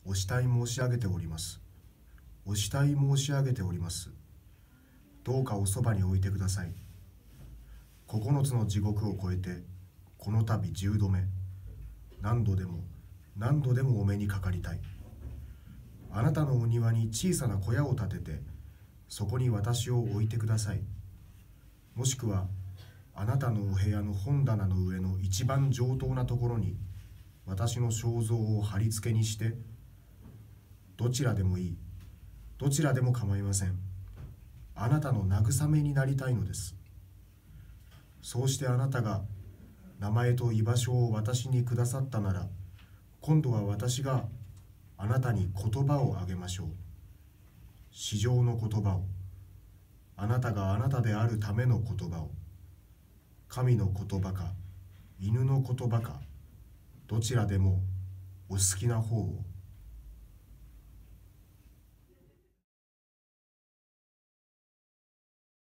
お慕い申し上げております。お慕い申し上げております。どうかおそばに置いてください。9つの地獄を越えて、この度10度目、何度でも何度でもお目にかかりたい。あなたのお庭に小さな小屋を建てて、そこに私を置いてください。もしくは、あなたのお部屋の本棚の上の一番上等なところに、私の肖像を貼り付けにして、どちらでもいい。どちらでも構いません。あなたの慰めになりたいのです。そうしてあなたが名前と居場所を私にくださったなら、今度は私があなたに言葉をあげましょう。至上の言葉を。あなたがあなたであるための言葉を。神の言葉か、犬の言葉か、どちらでもお好きな方を。